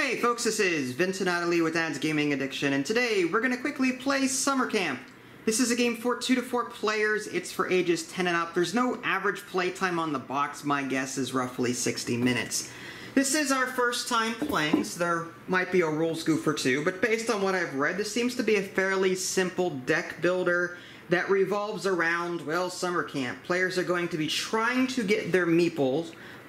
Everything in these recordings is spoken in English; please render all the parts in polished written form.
Hey folks, this is Vincent Natalie with Dad's Gaming Addiction, and today we're going to quickly play Summer Camp. This is a game for 2 to 4 players. It's for ages 10 and up. There's no average playtime on the box. My guess is roughly 60 minutes. This is our first time playing, so there might be a rules goof or two, but based on what I've read, this seems to be a fairly simple deck builder that revolves around, well, Summer Camp. Players are going to be trying to get their meeples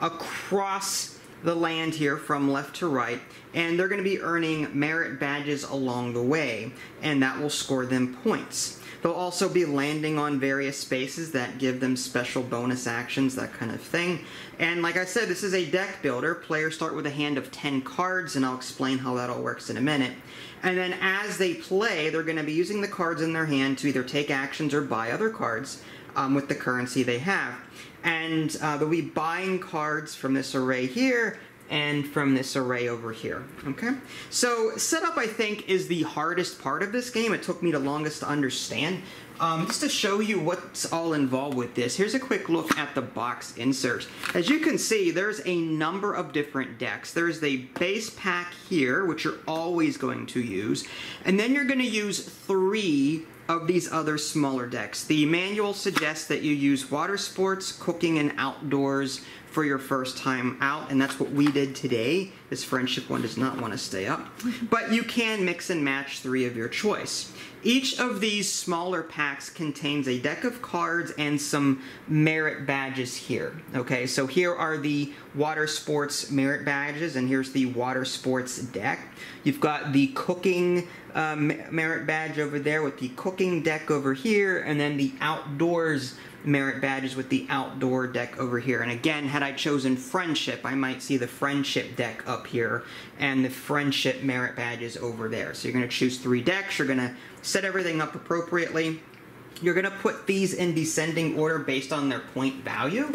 across the land here from left to right, and they're going to be earning merit badges along the way, and that will score them points. They'll also be landing on various spaces that give them special bonus actions, that kind of thing. And like I said, this is a deck builder. Players start with a hand of 10 cards, and I'll explain how that all works in a minute. And then as they play, they're going to be using the cards in their hand to either take actions or buy other cards with the currency they have. And they'll be buying cards from this array here and from this array over here, okay? So setup, I think, is the hardest part of this game. It took me the longest to understand. Just to show you what's all involved with this, here's a quick look at the box insert. As you can see, there's a number of different decks. There's the base pack here, which you're always going to use, and then you're going to use 3 of these other smaller decks. The manual suggests that you use water sports, cooking, and outdoors for your first time out, and that's what we did today. This friendship one does not want to stay up. But you can mix and match 3 of your choice. Each of these smaller packs contains a deck of cards and some merit badges here. Okay, so here are the water sports merit badges, and here's the water sports deck. You've got the cooking merit badge over there with the cooking deck over here, and then the outdoors merit badges with the outdoor deck over here. And again, had I chosen friendship, I might see the friendship deck up here and the friendship merit badges over there. So you're going to choose 3 decks. You're going to set everything up appropriately. You're going to put these in descending order based on their point value.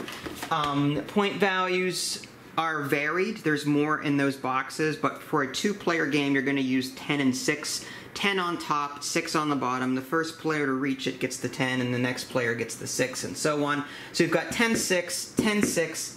Point values are varied. There's more in those boxes, but for a 2-player game, you're going to use 10 and 6. 10 on top, 6 on the bottom. The first player to reach it gets the 10, and the next player gets the 6, and so on. So you've got 10-6, 10-6,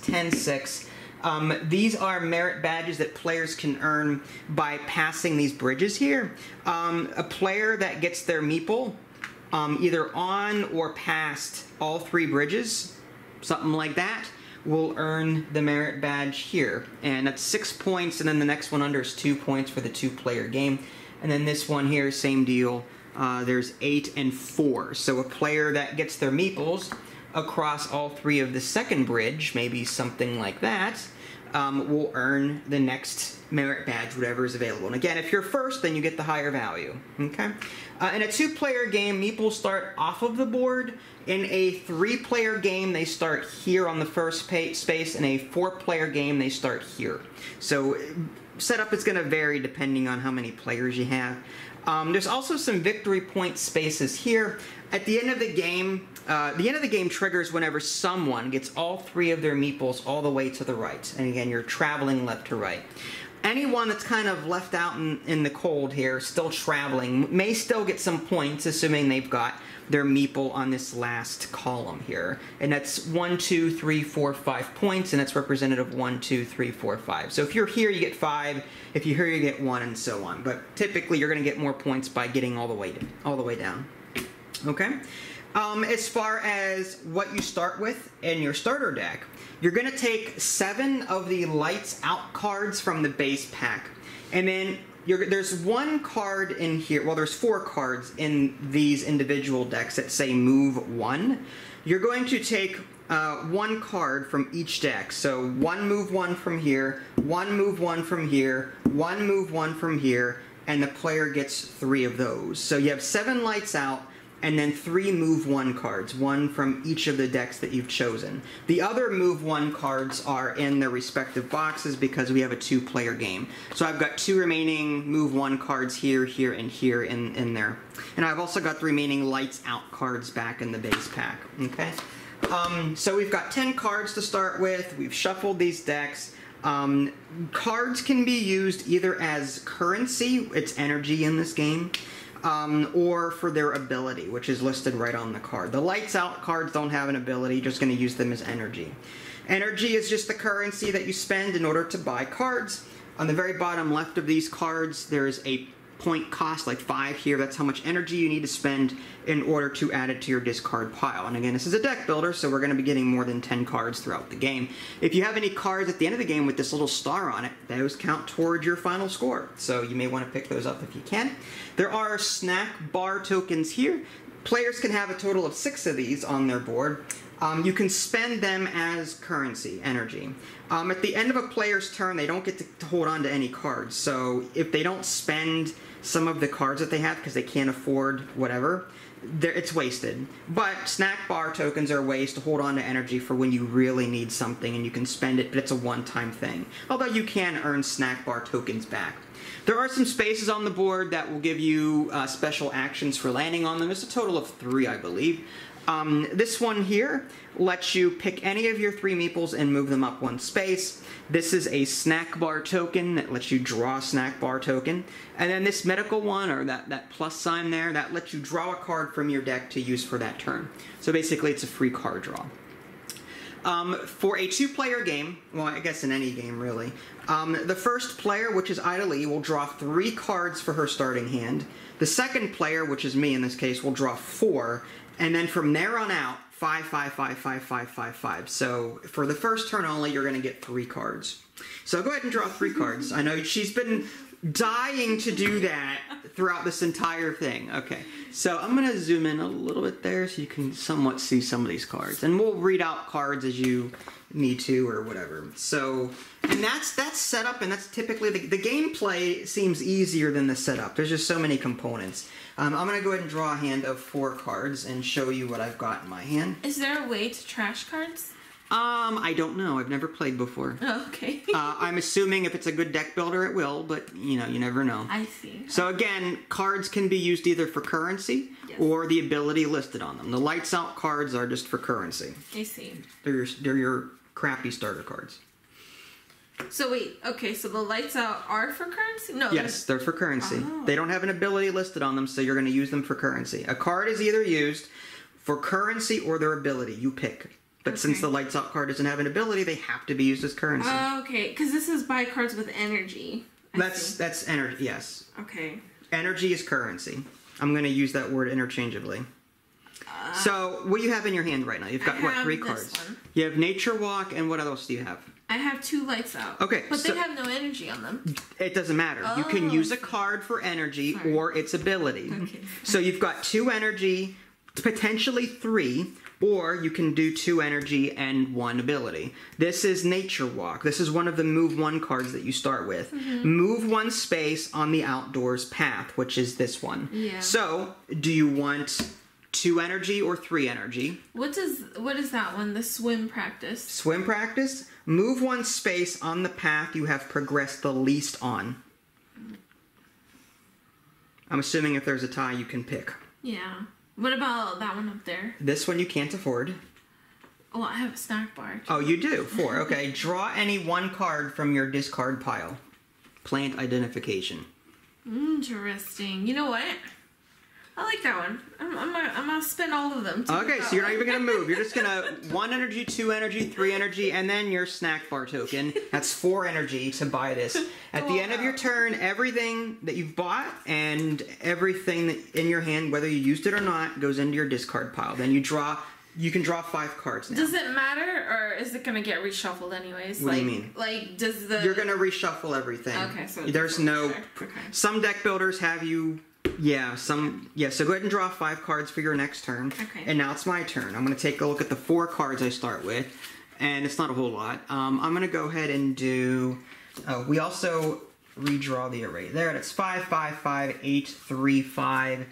10-6. These are merit badges that players can earn by passing these bridges here. A player that gets their meeple either on or past all 3 bridges, something like that, will earn the merit badge here. And that's 6 points, and then the next one under is 2 points for the 2-player game. And then this one here, same deal. There's 8 and 4. So a player that gets their meeples across all 3 of the second bridge, maybe something like that, will earn the next merit badge, whatever is available. And again, if you're first, then you get the higher value. Okay. In a 2-player game, meeples start off of the board. In a 3-player game, they start here on the first space. In a 4-player game, they start here. So setup is going to vary depending on how many players you have. There's also some victory point spaces here. At the end of the game triggers whenever someone gets all 3 of their meeples all the way to the right. And again, you're traveling left to right. Anyone that's kind of left out in the cold here, still traveling, may still get some points, assuming they've got their meeple on this last column here. And that's 1, 2, 3, 4, 5 points, and it's representative of 1, 2, 3, 4, 5. So if you're here, you get 5. If you're here, you get 1, and so on. But typically, you're going to get more points by getting all the way down. Okay? As far as what you start with in your starter deck, you're going to take 7 of the lights out cards from the base pack. And then there's 1 card in here, well, there's 4 cards in these individual decks that say move 1. You're going to take 1 card from each deck. So 1 move 1 from here, 1 move 1 from here, 1 move 1 from here, and the player gets 3 of those. So you have 7 lights out, and then 3 move 1 cards, 1 from each of the decks that you've chosen. The other move 1 cards are in their respective boxes because we have a 2-player game. So I've got 2 remaining move 1 cards here, here, and here in there. And I've also got the remaining lights out cards back in the base pack, okay? So we've got 10 cards to start with. We've shuffled these decks. Cards can be used either as currency, it's energy in this game, or for their ability, which is listed right on the card. The lights out cards don't have an ability, you're just going to use them as energy. Energy is just the currency that you spend in order to buy cards. On the very bottom left of these cards, there's a point cost, like 5 here. That's how much energy you need to spend in order to add it to your discard pile. And again, this is a deck builder, so we're going to be getting more than 10 cards throughout the game. If you have any cards at the end of the game with this little star on it, those count towards your final score. So you may want to pick those up if you can. There are snack bar tokens here. Players can have a total of 6 of these on their board. You can spend them as currency, energy. At the end of a player's turn, they don't get to hold on to any cards. So if they don't spend some of the cards that they have because they can't afford whatever, it's wasted. But snack bar tokens are ways to hold on to energy for when you really need something and you can spend it, but it's a one-time thing. Although you can earn snack bar tokens back. There are some spaces on the board that will give you special actions for landing on them. It's a total of 3, I believe. This one here lets you pick any of your 3 meeples and move them up 1 space. This is a snack bar token that lets you draw a snack bar token. And then this medical one, or that plus sign there, that lets you draw a card from your deck to use for that turn. So basically it's a free card draw. For a 2-player game, well, I guess in any game really, the first player, which is Idly, will draw 3 cards for her starting hand. The second player, which is me in this case, will draw 4, and then from there on out, 5, 5, 5, 5, 5, 5, 5. So for the first turn only, you're going to get 3 cards. So go ahead and draw 3 cards. I know she's been dying to do that throughout this entire thing. Okay, so I'm going to zoom in a little bit there so you can somewhat see some of these cards. And we'll read out cards as you need to or whatever. So, and that's setup, and that's typically, the gameplay seems easier than the setup. There's just so many components. I'm going to go ahead and draw a hand of 4 cards and show you what I've got in my hand. Is there a way to trash cards? I don't know. I've never played before. Oh, okay. I'm assuming if it's a good deck builder, it will, but, you know, you never know. I see. So again, cards can be used either for currency or the ability listed on them. The lights out cards are just for currency. I see. They're your crappy starter cards. So wait, okay, so the lights out are for currency? No. Yes, they're for currency. Oh. They don't have an ability listed on them, so you're going to use them for currency. A card is either used for currency or their ability. You pick. But since the lights out card doesn't have an ability, they have to be used as currency. Okay, because this is buy cards with energy. That's energy, yes. Okay. Energy is currency. I'm going to use that word interchangeably. So, what do you have in your hand right now? You've got, what, 3 cards? One. You have Nature Walk, and what else do you have? I have 2 lights out. Okay. But they have no energy on them. It doesn't matter. You can use a card for energy or its ability. Okay. So you've got 2 energy, potentially 3, or you can do 2 energy and 1 ability. This is Nature Walk. This is one of the move 1 cards that you start with. Move 1 space on the outdoors path, which is this one. Yeah. So, do you want 2 energy or 3 energy? What is that one? The swim practice. Swim practice? Move 1 space on the path you have progressed the least on. I'm assuming if there's a tie, you can pick. Yeah. What about that one up there? This one you can't afford. Oh, I have a snack bar. Oh, you do? 4. Okay. Draw any 1 card from your discard pile. Plant identification. Interesting. You know what? I like that one. I'm gonna spend all of them. Okay, so you're not even gonna move. You're just gonna 1 energy, 2 energy, 3 energy, and then your snack bar token. That's 4 energy to buy this. At the end of your turn, everything that you've bought and everything that in your hand, whether you used it or not, goes into your discard pile. Then you can draw 5 cards now. Does it matter, or is it gonna get reshuffled anyways? What do you mean? Like, does the... You're gonna reshuffle everything. Okay, so... There's no... Okay. Some deck builders have you... Yeah, so go ahead and draw 5 cards for your next turn. Okay. And now it's my turn. I'm going to take a look at the 4 cards I start with. And it's not a whole lot. I'm going to go ahead and do... Oh, we also redraw the array. There, it's 5, 5, 5, 8, 3, 5.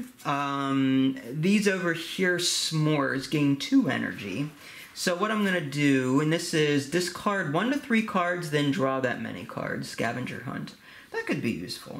These over here, s'mores, gain 2 energy. So what I'm going to do, and this is discard 1 to 3 cards, then draw that many cards. Scavenger hunt. That could be useful.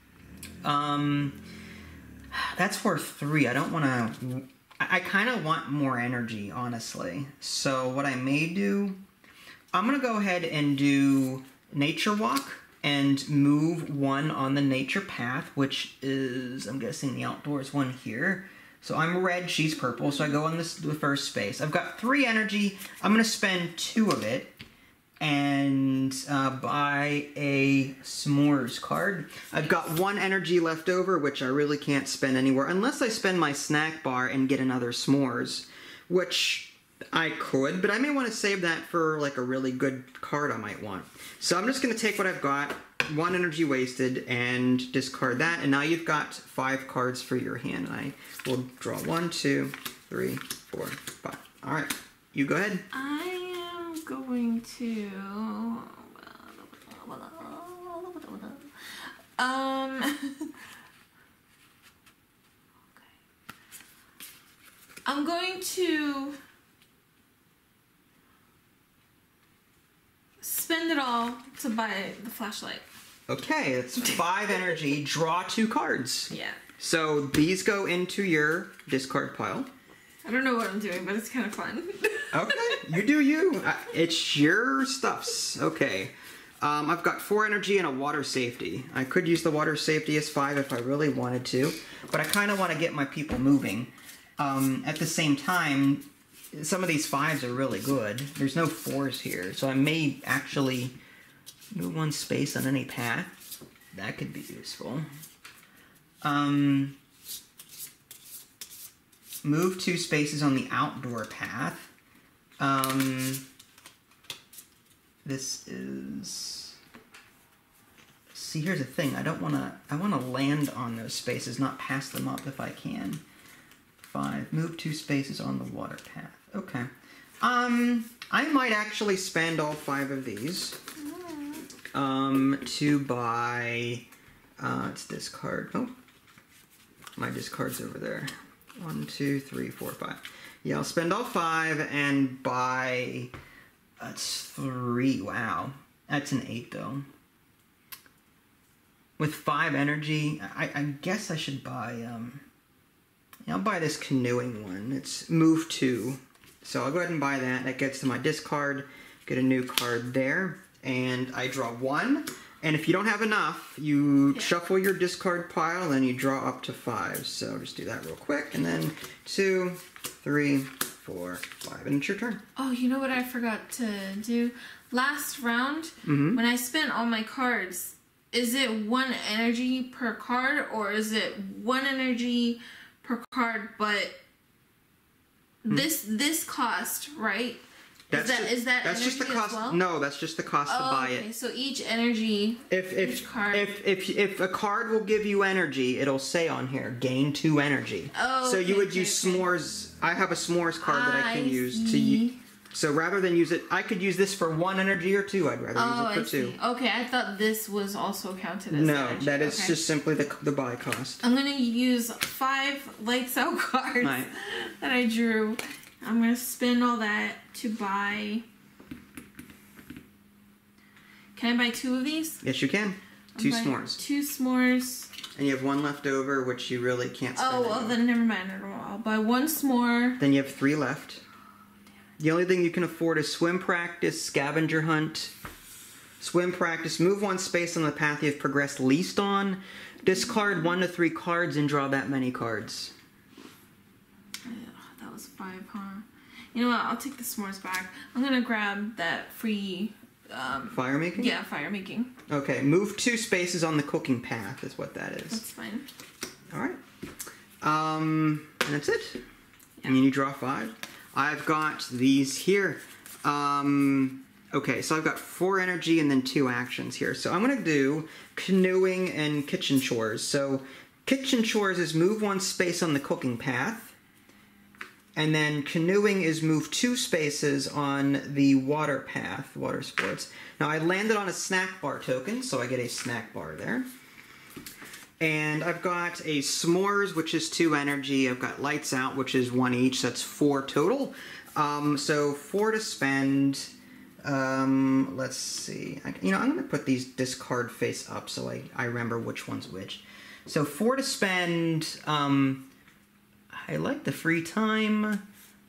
That's worth 3. I don't want to... I kind of want more energy, honestly. So what I may do... I'm going to go ahead and do Nature Walk and move 1 on the nature path, which is, I'm guessing, the outdoors one here. So I'm red, she's purple, so I go on the first space. I've got 3 energy. I'm going to spend 2 of it. and buy a s'mores card. I've got 1 energy left over, which I really can't spend anywhere unless I spend my snack bar and get another s'mores, which I could, but I may want to save that for like a really good card I might want. So I'm just going to take what I've got, 1 energy wasted, and discard that, and now you've got 5 cards for your hand. I will draw 1, 2, 3, 4, 5. All right, you go ahead. I am going to I'm going to spend it all to buy the flashlight. Okay, that's 5 energy. Draw 2 cards. Yeah. So these go into your discard pile. I don't know what I'm doing, but it's kind of fun. Okay, you do you. It's your stuffs. Okay. I've got 4 energy and a water safety. I could use the water safety as 5 if I really wanted to, but I kind of want to get my people moving. At the same time, some of these 5s are really good. There's no 4s here, so I may actually move 1 space on any path. That could be useful. Move 2 spaces on the outdoor path. This is... See, here's the thing. I want to land on those spaces, not pass them up if I can. 5. Move 2 spaces on the water path. Okay. I might actually spend all 5 of these to buy... let's discard... Oh. My discard's over there. 1, 2, 3, 4, 5. Yeah, I'll spend all 5 and buy... That's 3. Wow. That's an 8, though. With 5 energy, I guess I should buy... I'll buy this canoeing one. It's move 2. So I'll go ahead and buy that. That gets to my discard. Get a new card there. And I draw 1. And if you don't have enough, you shuffle your discard pile and you draw up to 5. So just do that real quick. And then 2, 3, 4, 5. And it's your turn. Oh, you know what I forgot to do? Last round, when I spent all my cards, is it 1 energy per card, or is it 1 energy per card, but this cost, right? Is that that's energy just the cost. as well? No, that's just the cost to buy it. So each energy, each card. If a card will give you energy, it'll say on here, gain 2 energy. Oh, so you would use s'mores. I have a s'mores card that I can use to. So rather than use it, I could use this for 1 energy or 2. I'd rather use it for 2. Okay, I thought this was also counted as energy. That is just simply the buy cost. I'm gonna use 5 lights out cards that I drew. I'm gonna spend all that to buy. Can I buy 2 of these? Yes, you can. 2 s'mores. 2 s'mores. And you have 1 left over, which you really can't spend. Oh, well, then never mind. I'll buy 1 s'more. Then you have 3 left. The only thing you can afford is swim practice, scavenger hunt. Swim practice, move 1 space on the path you've progressed least on. Discard 1 to 3 cards and draw that many cards. That was 5, huh? You know what? I'll take the s'mores back. I'm gonna grab that free... fire making? Yeah, fire making. Okay, move 2 spaces on the cooking path is what that is. That's fine. Alright. And that's it. Yeah. And then you draw 5. I've got these here. Okay, so I've got 4 energy and then 2 actions here. So I'm going to do canoeing and kitchen chores. So kitchen chores is move 1 space on the cooking path. And then canoeing is move 2 spaces on the water path, water sports. Now I landed on a snack bar token, so I get a snack bar there. And I've got a s'mores, which is 2 energy. I've got lights out, which is 1 each. So that's 4 total. So 4 to spend. Let's see. I'm going to put these discard face up so I remember which one's which. So 4 to spend. I like the free time.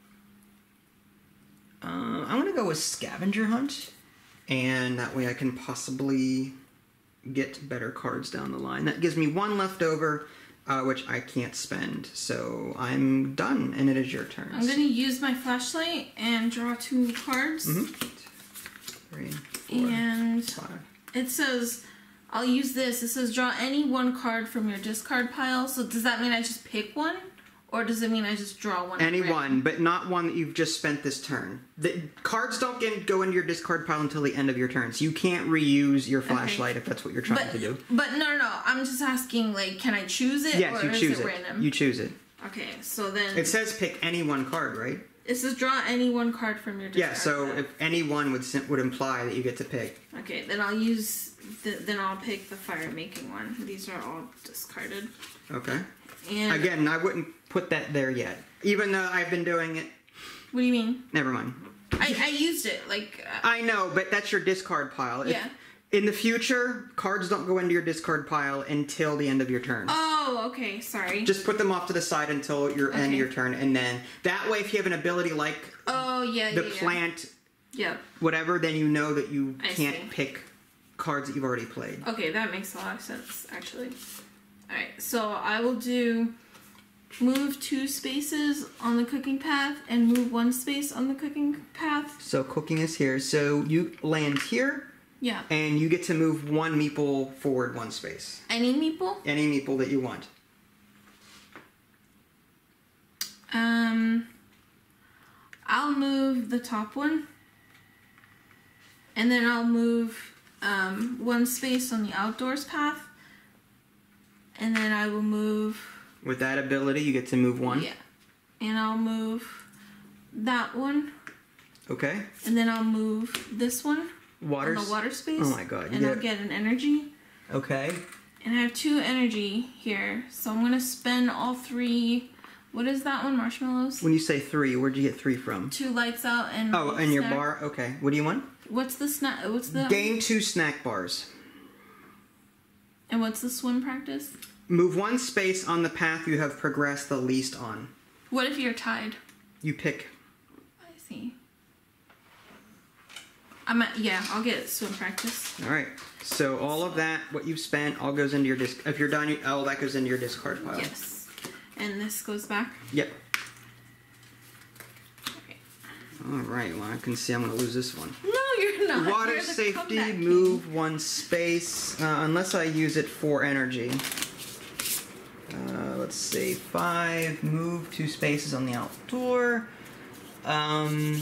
I'm going to go with scavenger hunt. And that way I can possibly get better cards down the line. That gives me 1 left over, which I can't spend. So I'm done, and it is your turn. I'm going to use my flashlight and draw 2 cards. 3, 4, and 5. it says, I'll use this. It says draw any one card from your discard pile. So does that mean I just pick one? Or does it mean I just draw one? Any one, but not one that you've just spent this turn. The cards don't go into your discard pile until the end of your turn, so you can't reuse your flashlight if that's what you're trying to do. But no. I'm just asking, like, can I choose it? Yes, or you choose is it random? You choose it. Okay, so then... It says pick any one card, right? It says draw any one card from your discard Yeah, so pile. if any one would imply that you get to pick. Okay, then I'll use... then I'll pick the fire-making one. These are all discarded. Okay. And again, I wouldn't put that there yet. Even though I've been doing it. What do you mean? Never mind. I used it, like... I know, but that's your discard pile. Yeah. In the future, cards don't go into your discard pile until the end of your turn. Oh, okay, sorry. Just put them off to the side until your end of your turn, and then that way, if you have an ability like the plant, whatever, then you know that you can't pick cards that you've already played. Okay, that makes a lot of sense, actually. Alright, so I will do move 2 spaces on the cooking path and move 1 space on the cooking path. So cooking is here. So you land here. Yeah. And you get to move 1 meeple forward 1 space. Any meeple? Any meeple that you want. I'll move the top one. And then I'll move 1 space on the outdoors path. And then I will move... With that ability, you get to move 1? Yeah. And I'll move that one. Okay. And then I'll move this one. On the water space. Oh my god. And I'll get an energy. Okay. And I have 2 energy here. So I'm going to spend all 3... What is that one? Marshmallows? When you say 3, where'd you get 3 from? 2 lights out and... Oh, and your bar? Okay. What do you want? What's the snack? What's the... Gain 2 snack bars. And what's the swim practice? Move 1 space on the path you have progressed the least on. What if you're tied? You pick. I see. I'll get swim practice. Alright. So all of that, what you've spent, all goes into your disc. If you're done, all that goes into your discard pile. Yes. And this goes back? Yep. Alright, well I can see I'm going to lose this one. No, you're not. Water safety, move 1 space, unless I use it for energy. Let's see, 5, move 2 spaces on the outdoor. I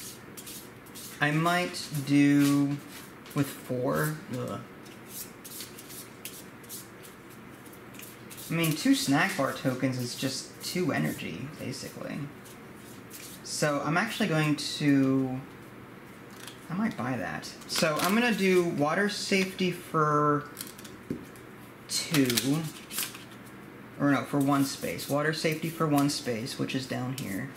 might do with 4. Ugh. I mean, 2 snack bar tokens is just 2 energy, basically. So I'm actually going to... I might buy that. So I'm going to do water safety for 2. Or no, for 1 space. Water safety for 1 space, which is down here.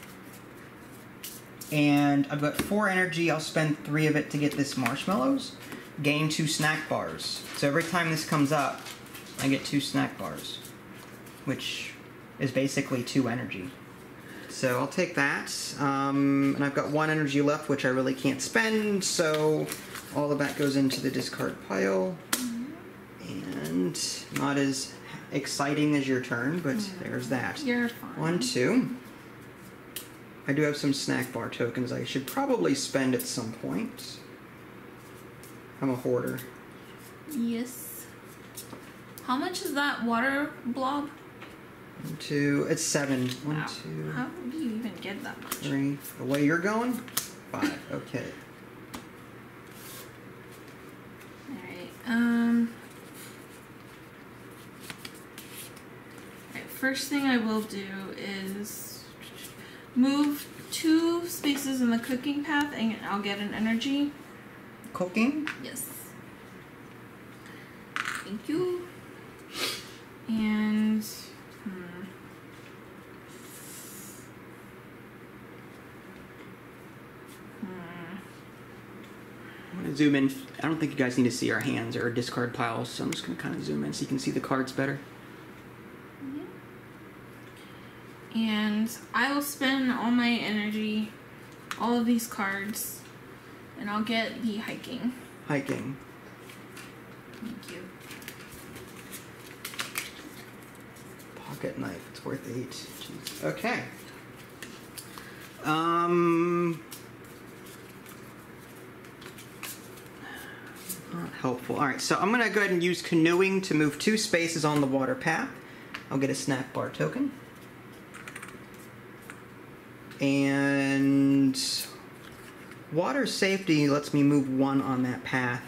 And I've got 4 energy. I'll spend 3 of it to get this marshmallows. Gain 2 snack bars. So every time this comes up, I get 2 snack bars. Which is basically 2 energy. So I'll take that. And I've got 1 energy left, which I really can't spend. So all of that goes into the discard pile. And not as exciting as your turn, but there's that. You're fine. 1, 2. I do have some snack bar tokens I should probably spend at some point. I'm a hoarder. Yes. How much is that water blob? 1, 2. It's 7. 1, Wow. 2. How do you even get that much? 3. The way you're going? 5. Okay. Alright, first thing I will do is move 2 spaces in the cooking path and I'll get an energy. Cooking? Yes. Thank you. And... I'm going to zoom in. I don't think you guys need to see our hands or our discard piles, so I'm just going to kind of zoom in so you can see the cards better. And I will spend all my energy, all of these cards, and I'll get the hiking. Hiking. Thank you. Pocket knife. It's worth 8. Jeez. Okay. helpful. All right, so I'm going to go ahead and use canoeing to move 2 spaces on the water path. I'll get a snack bar token. And water safety lets me move 1 on that path.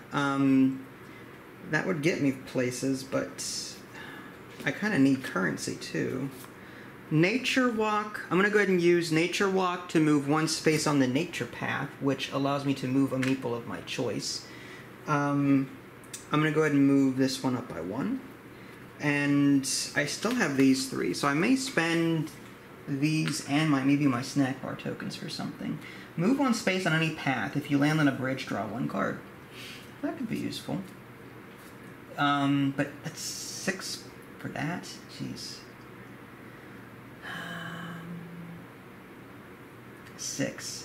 That would get me places, but I kind of need currency too. Nature Walk. I'm going to go ahead and use Nature Walk to move 1 space on the nature path, which allows me to move a meeple of my choice. I'm going to go ahead and move this one up by 1. And I still have these 3, so I may spend these and maybe my snack bar tokens for something. Move 1 space on any path. If you land on a bridge, draw 1 card. That could be useful. But that's 6 for that. Jeez. 6.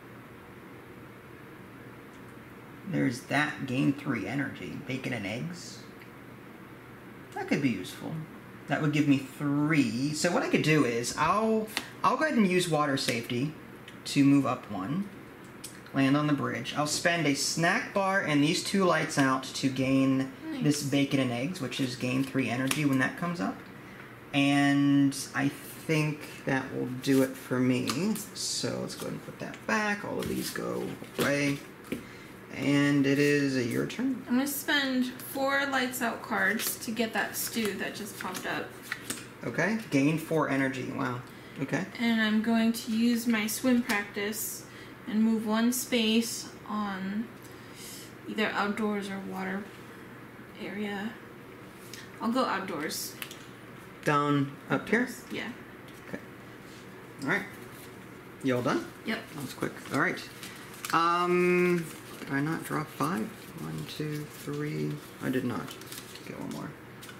There's that, gain 3 energy. Bacon and eggs. That could be useful. That would give me 3. So what I could do is I'll go ahead and use water safety to move up 1. Land on the bridge. I'll spend a snack bar and these 2 lights out to gain this bacon and eggs, which is gain 3 energy when that comes up. And I think that will do it for me. So let's go ahead and put that back. All of these go away. And it is your turn. I'm going to spend 4 lights out cards to get that stew that just popped up. Okay. Gain 4 energy. Wow. Okay. And I'm going to use my swim practice and move 1 space on either outdoors or water area. I'll go outdoors. Down up here? Yeah. Okay. Alright. You all done? Yep. That was quick. Alright. Did I not draw 5? 1, 2, 3. I did not. Get 1 more.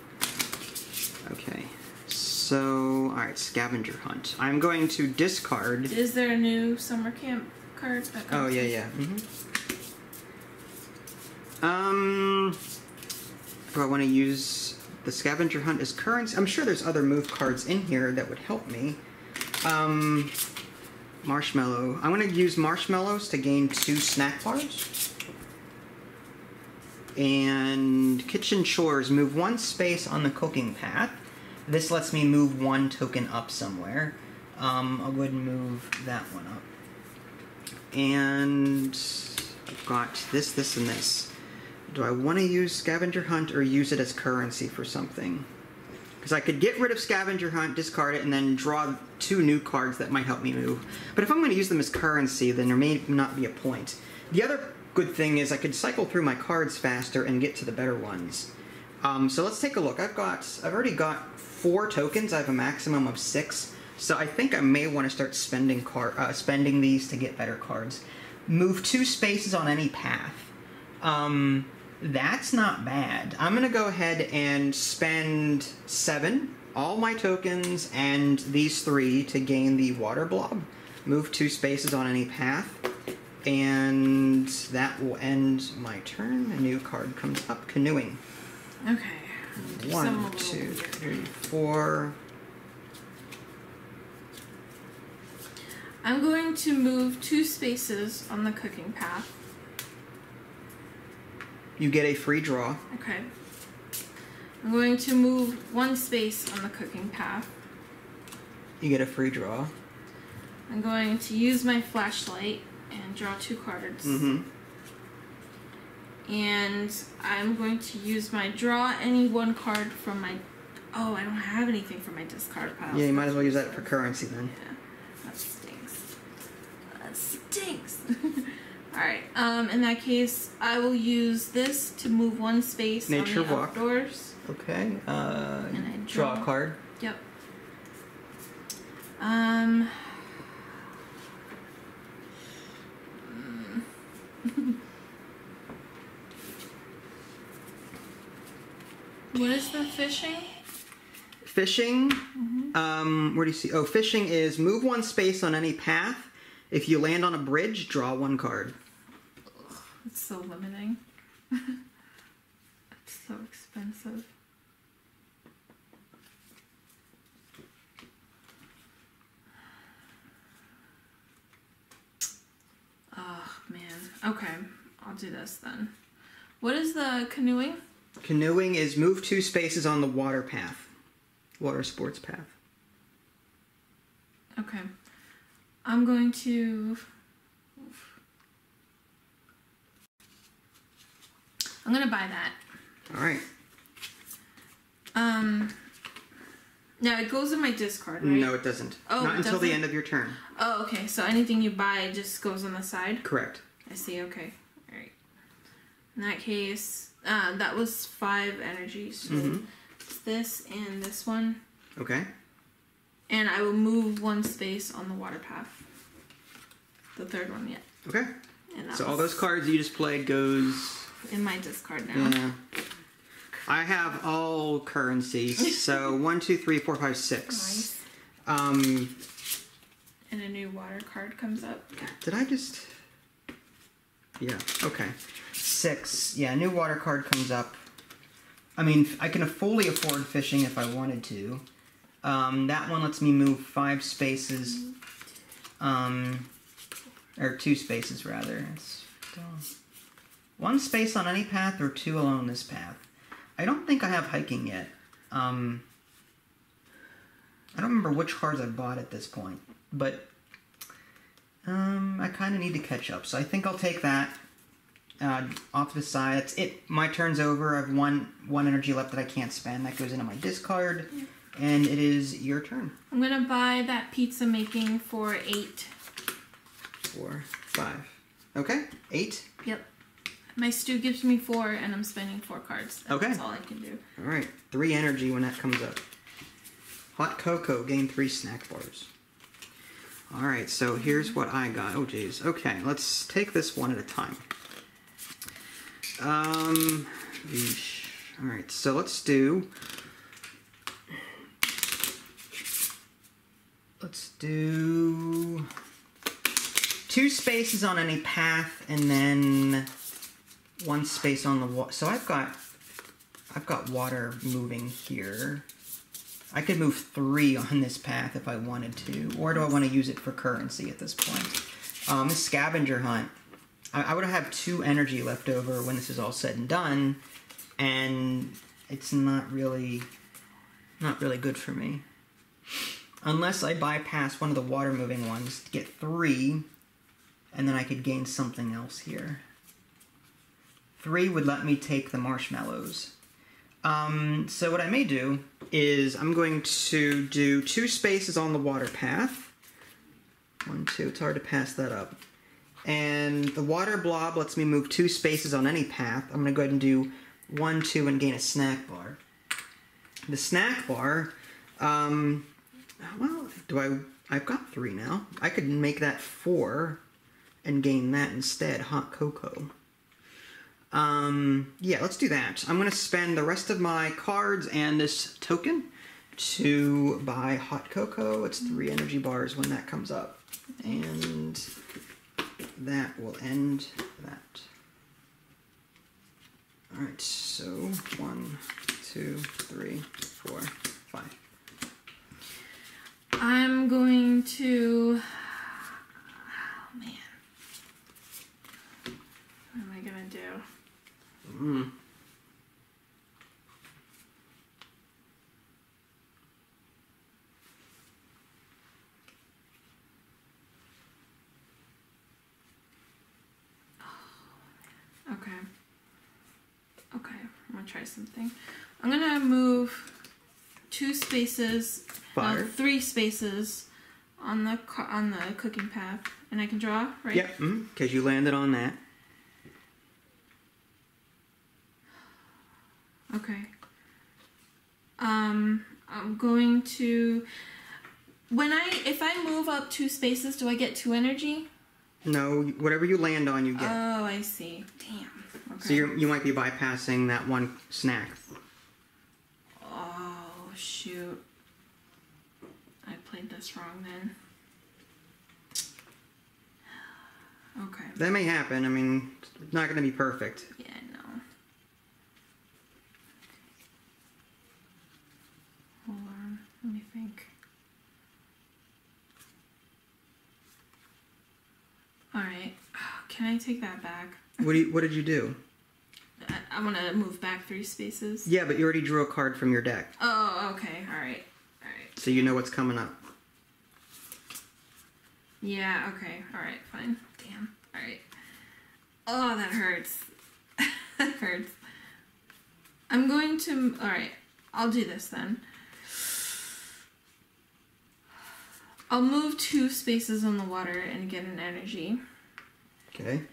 Okay. So, alright, scavenger hunt. I'm going to discard. Is there a new summer camp card that comes? Oh, yeah. Do I want to use the scavenger hunt as currency? I'm sure there's other move cards in here that would help me. Marshmallow. I'm going to use marshmallows to gain 2 snack bars. And kitchen chores. Move 1 space on the cooking path. This lets me move 1 token up somewhere. I'll go ahead and move that one up. And I've got this, and this. Do I want to use scavenger hunt or use it as currency for something? Because I could get rid of scavenger hunt, discard it, and then draw 2 new cards that might help me move. But if I'm going to use them as currency, then there may not be a point. The other good thing is I could cycle through my cards faster and get to the better ones. So let's take a look. I've already got 4 tokens. I have a maximum of 6. So I think I may want to start spending these to get better cards. Move 2 spaces on any path. That's not bad. I'm going to go ahead and spend 7, all my tokens, and these 3 to gain the water blob. Move 2 spaces on any path. And that will end my turn. A new card comes up. Canoeing. Okay. 1, 2, 3, 4. I'm going to move 2 spaces on the cooking path. You get a free draw. Okay. I'm going to move 1 space on the cooking path. You get a free draw. I'm going to use my flashlight and draw 2 cards. Mm-hmm. And I'm going to use my draw any 1 card from my... Oh, I don't have anything for my discard pile. Yeah, you might as well use that for currency then. Yeah, that stinks. That stinks. Alright, in that case, I will use this to move 1 space Nature on the walk. outdoors. Okay, And I draw a card. Yep. What is the fishing? Fishing, where do you see? Oh, fishing is move 1 space on any path. If you land on a bridge, draw 1 card. Ugh, it's so limiting. It's so expensive. Oh, man. Okay, I'll do this then. What is the canoeing? Canoeing is move 2 spaces on the water path. Water sports path. Okay. I'm going to... I'm going to buy that. All right. Now, it goes in my discard, right? No, it doesn't. Oh, not until the end of your turn. Oh, okay. So anything you buy just goes on the side? Correct. I see. Okay. All right. In that case, that was 5 energies. So it's this and this one. Okay. And I will move 1 space on the water path. The third one yet. Okay. And So all those cards you just played goes... in my discard now. Yeah. I have all currencies. So 1, 2, 3, 4, 5, 6. Nice. And a new water card comes up. Did I just... Yeah, okay. 6. Yeah, new water card comes up. I mean, I can fully afford fishing if I wanted to. That one lets me move 5 spaces. Or 2 spaces, rather. It's 1 space on any path or 2 along this path. I don't think I have hiking yet. I don't remember which cards I bought at this point. But I kind of need to catch up. So I think I'll take that off to the side. That's it. My turn's over. I have one energy left that I can't spend. That goes into my discard. Yep. And it is your turn. I'm going to buy that pizza making for 8. 4, 5. Okay, 8. Yep. My stew gives me 4, and I'm spending 4 cards. That's all I can do. All right, 3 energy when that comes up. Hot cocoa, gain 3 snack bars. All right, so here's what I got. Oh, geez. Okay, let's take this one at a time. Yeesh. All right, so let's do 2 spaces on any path, and then 1 space on the water. So I've got water moving here. I could move 3 on this path if I wanted to, or do I want to use it for currency at this point? This scavenger hunt, I would have 2 energy left over when this is all said and done, and it's not really good for me. Unless I bypass one of the water moving ones to get 3, and then I could gain something else here. 3 would let me take the marshmallows. So what I may do is I'm going to do 2 spaces on the water path. 1, 2, it's hard to pass that up. And the water blob lets me move 2 spaces on any path. I'm going to go ahead and do 1, 2, and gain a snack bar. The snack bar, well, I've got 3 now. I could make that 4 and gain that instead, hot cocoa. Yeah, let's do that. I'm going to spend the rest of my cards and this token to buy hot cocoa. It's 3 energy bars when that comes up. And that will end that. Alright, so 1, 2, 3, 4, 5. I'm going to... Oh, man. What am I going to do? Okay, I'm gonna try something. I'm gonna move 2 spaces, no, 3 spaces on the cooking path, and I can draw, right? Yep, because you landed on that. Okay. I'm going to... If I move up 2 spaces, do I get 2 energy? No, whatever you land on, you get. Oh, I see. Damn. Okay. So you might be bypassing that 1 snack. Oh, shoot. I played this wrong then. Okay. That may happen. I mean, it's not going to be perfect. Yeah, no. Hold on. Let me think. Alright. Can I take that back? What did you do? I want to move back 3 spaces. Yeah, but you already drew a card from your deck. Oh, okay. All right. So you know what's coming up. Yeah, okay. All right, fine. Damn. All right. Oh, that hurts. That hurts. I'm going to... All right. I'll do this then. I'll move 2 spaces on the water and get an energy. Okay.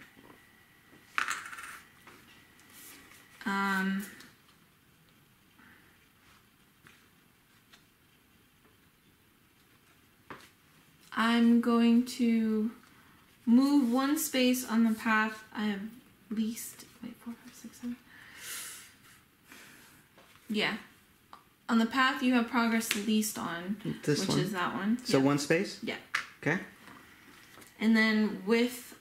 I'm going to move 1 space on the path I have least... Wait, 4, 5, 6, 7... Yeah. On the path you have progress the least on, This which one. is that one. So Yeah. 1 space? Yeah. Okay. And then with...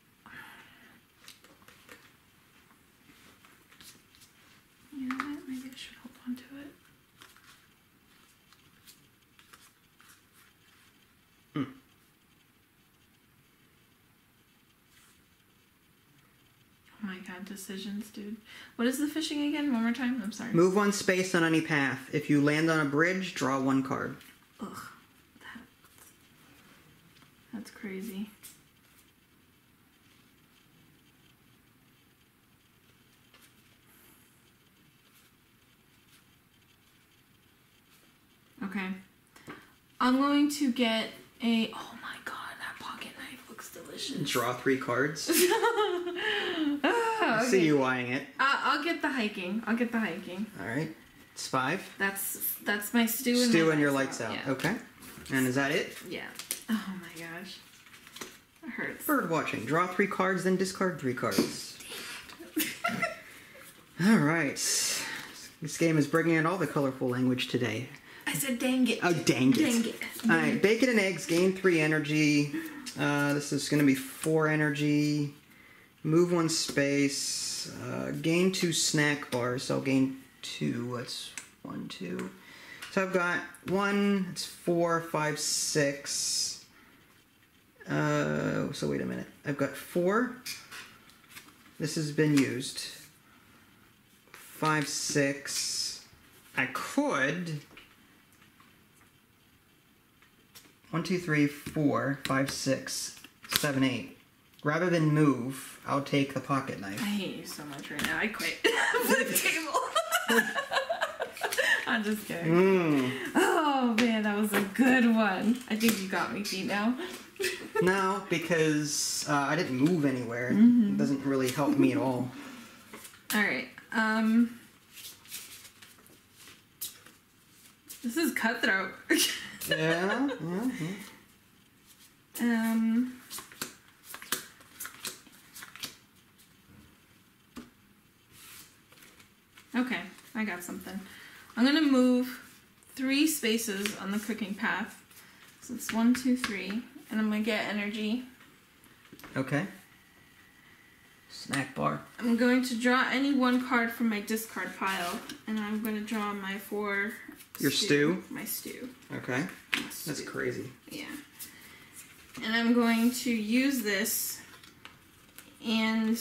You know what? Maybe I should hold on to it. Oh my god, decisions, dude. What is the fishing again? One more time? I'm sorry. Move 1 space on any path. If you land on a bridge, draw 1 card. Ugh. That's crazy. Okay. I'm going to get a... Oh my god, that pocket knife looks delicious. Draw 3 cards. Ah, I okay. see you eyeing it. I'll get the hiking. I'll get the hiking. All right. It's 5. That's my stew and Stew my and your lights out. Yeah. Okay. And is that it? Yeah. Oh my gosh. That hurts. Bird watching. Draw 3 cards, then discard 3 cards. All right. This game is bringing in all the colorful language today. I said dang it. Oh, dang it. Dang it. All right. Bacon and eggs. Gain 3 energy. This is going to be 4 energy. Move 1 space. Gain 2 snack bars. So I'll gain 2. That's 1, 2. So I've got 1. It's 4, 5, 6. So wait a minute. I've got 4. This has been used. 5, 6. I could. 1, 2, 3, 4, 5, 6, 7, 8. Rather than move, I'll take the pocket I knife. hate you so much right now. I quit the table. I'm just kidding. Oh man, that was a good one. I think you got me beat now. No, because I didn't move anywhere. It doesn't really help me at all. Alright, this is cutthroat. Yeah. Okay, I got something. I'm gonna move 3 spaces on the cooking path. So it's 1, 2, 3, and I'm gonna get energy. Okay. Snack bar. I'm going to draw any 1 card from my discard pile, and I'm going to draw my 4... Your stew? My stew. Okay. My That's stew. crazy. Yeah. And I'm going to use this and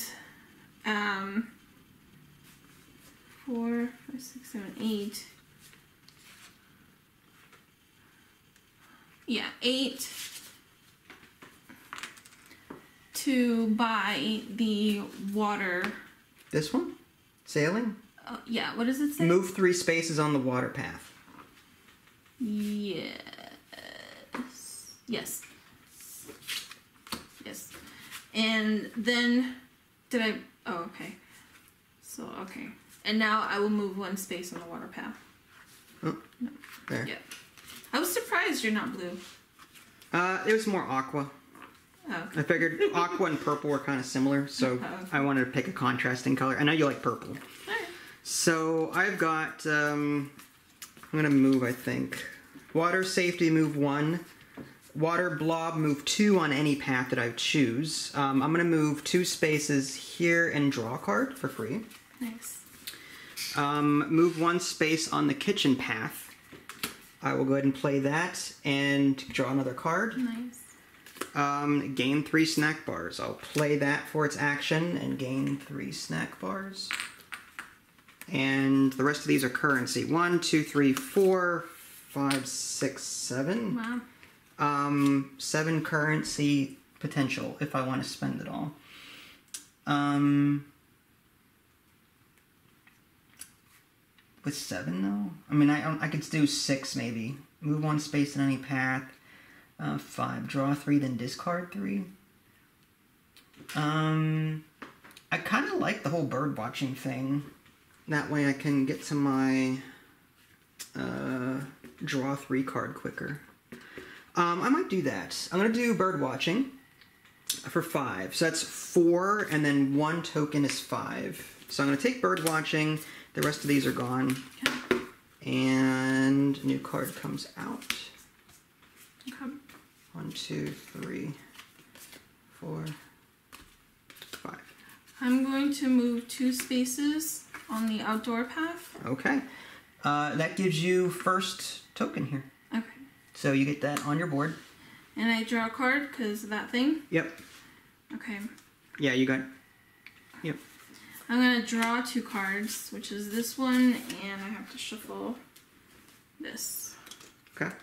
4, 5, 6, 7, 8. Yeah, 8 to buy the water. This one? Sailing? Yeah, what does it say? Move 3 spaces on the water path. Yes. Yes. Yes. And then, did I... Oh, okay. So, okay. And now I will move 1 space on the water path. Oh, No. there. Yeah. I was surprised you're not blue. It was more aqua. Oh, okay. I figured aqua and purple were kind of similar, so Okay. I wanted to pick a contrasting color. I know you like purple. Alright. So I've got, I'm going to move, I think. Water safety, move 1. Water blob, move 2 on any path that I choose. I'm going to move 2 spaces here and draw a card for free. Nice. Move 1 space on the kitchen path. I will go ahead and play that and draw another card. Nice. Gain 3 snack bars. I'll play that for its action and gain 3 snack bars. And the rest of these are currency. 1, 2, 3, 4, 5, 6, 7. Wow. 7 currency potential if I want to spend it all. With 7 though? I mean, I could do 6 maybe. Move 1 space in any path. 5. Draw 3, then discard 3. I kind of like the whole bird watching thing. That way I can get to my draw 3 card quicker. I might do that. I'm going to do bird watching for 5. So that's 4, and then 1 token is 5. So I'm going to take bird watching. The rest of these are gone. Okay. And new card comes out. Okay. 1, 2, 3, 4, 5. I'm going to move 2 spaces on the outdoor path. Okay. That gives you first token here. Okay. So you get that on your board. And I draw a card because of that thing? Yep. Okay. Yeah, you got... Yep. I'm going to draw 2 cards, which is this one, and I have to shuffle this. Okay.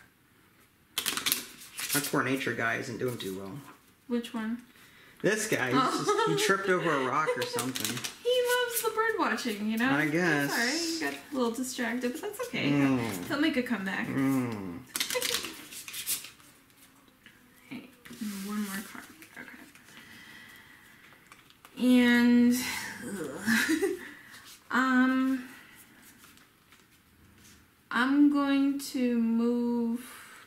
That poor nature guy isn't doing too well. Which one? This guy, he tripped over a rock or something. He loves the bird watching, you know? I guess. Sorry, he got a little distracted, but that's okay. He'll make a comeback. Okay, one more card. Okay. And I'm going to move.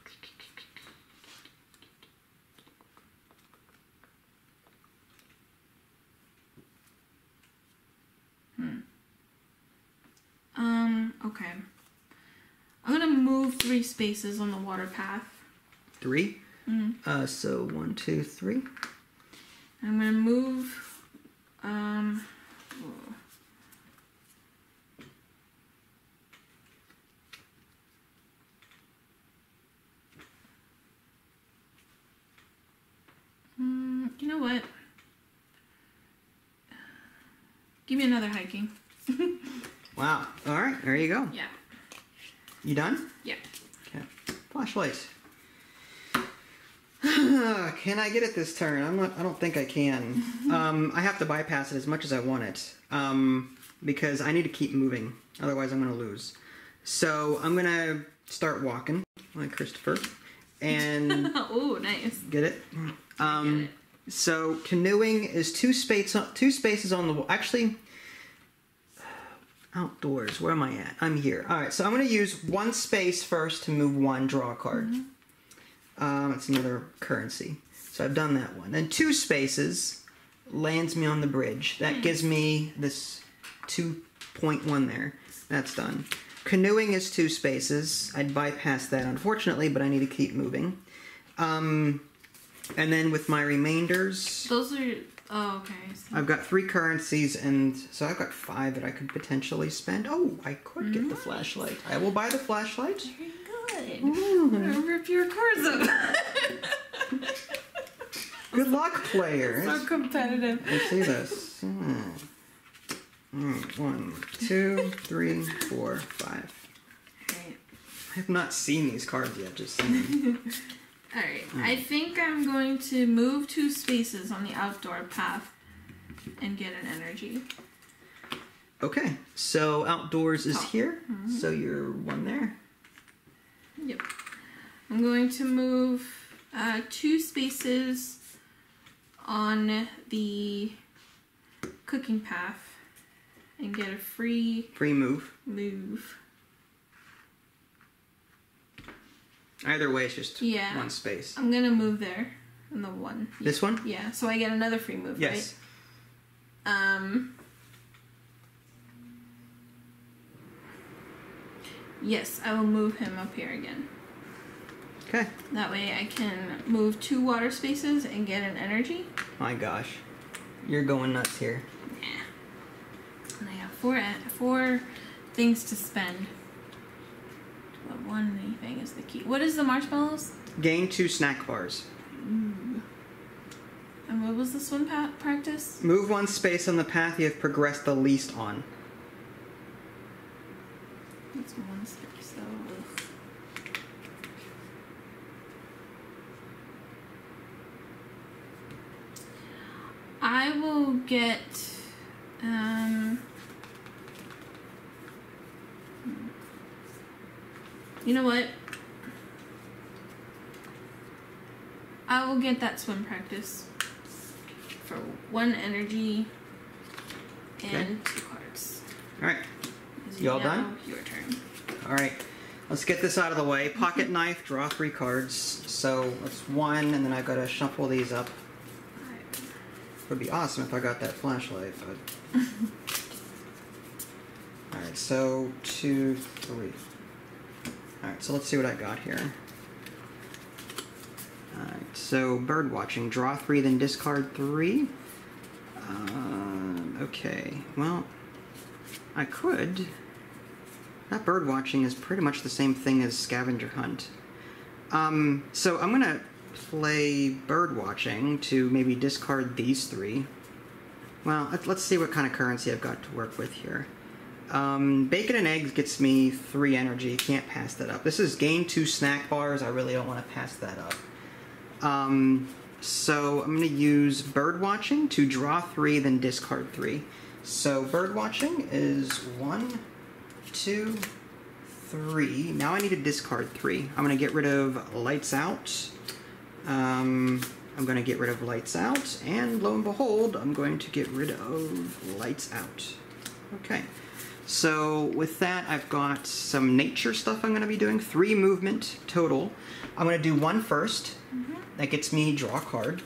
Okay. I'm gonna move 3 spaces on the water path. 3? So 1, 2, 3. I'm gonna move, you know what? Give me another hiking. Wow. All right. There you go. Yeah. You done? Yeah. Okay. Flashlight. Can I get it this turn? I don't think I can. I have to bypass it as much as I want it. Because I need to keep moving. Otherwise, I'm going to lose. So I'm going to start walking like Christopher. And oh, nice. Get it? Get it. So canoeing is 2 spaces on the wall. Actually, outdoors. Where am I at? I'm here. All right. So I'm going to use 1 space first to move 1 draw card. It's another currency. So I've done that one. Then 2 spaces lands me on the bridge. That gives me this 2.1 there. That's done. Canoeing is 2 spaces. I'd bypass that, unfortunately, but I need to keep moving. And then with my remainders... Those are... Oh, okay. I've got 3 currencies, and so I've got 5 that I could potentially spend. Oh, I could get the flashlight. I will buy the flashlight. Very good. I'm gonna rip your cards up. Good luck, players. So competitive. Let's see this. 1, 2, 3, 4, 5. Alright. I have not seen these cards yet, just saying. Alright, I think I'm going to move 2 spaces on the outdoor path and get an energy. Okay, so outdoors is here, so you're 1 there. Yep. I'm going to move 2 spaces on the cooking path and get a free move. Either way, it's just 1 space. I'm gonna move there in the 1. This one? Yeah, so I get another free move, yes. Right? Yes, I will move him up here again. Okay. That way I can move 2 water spaces and get an energy. My gosh. You're going nuts here. Yeah. And I have 4 things to spend. But 1 thing is the key. What is the marshmallows? Gain 2 snack bars. Ooh. And what was this one practice? Move 1 space on the path you have progressed the least on. That's one space, though. I will get, you know what? I will get that swim practice for 1 energy and 2 cards. Alright. You all done? Your turn. Alright. Let's get this out of the way. Pocket knife, draw 3 cards. So that's 1, and then I've got to shuffle these up. It would be awesome if I got that flashlight, but... Alright, so 2, 3. Alright, so let's see what I got here. Alright, so bird watching. Draw 3, then discard 3. Okay, well, I could. That bird watching is pretty much the same thing as scavenger hunt. So I'm gonna play bird watching to maybe discard these 3. Well, let's see what kind of currency I've got to work with here. Bacon and eggs gets me 3 energy. Can't pass that up. This is gain 2 snack bars. I really don't want to pass that up. So I'm going to use bird watching to draw 3, then discard 3. So bird watching is 1, 2, 3. Now I need to discard 3. I'm going to get rid of lights out. I'm going to get rid of lights out, and lo and behold, I'm going to get rid of lights out. Okay. So with that, I've got some nature stuff I'm going to be doing. 3 movement total. I'm going to do 1 first. That gets me draw a card.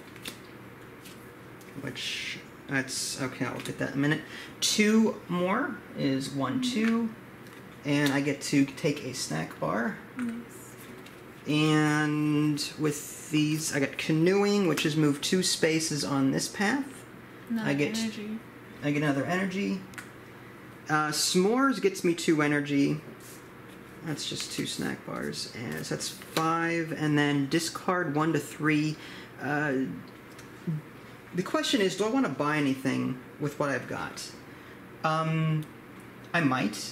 Which, that's, okay, I'll get that in a minute. 2 more is 1, 2. And I get to take a snack bar. Nice. And with these, I got canoeing, which is move 2 spaces on this path. Another energy. I get another energy. S'mores gets me 2 energy. That's just 2 snack bars. And so that's 5. And then discard 1 to 3. The question is, do I want to buy anything with what I've got? I might.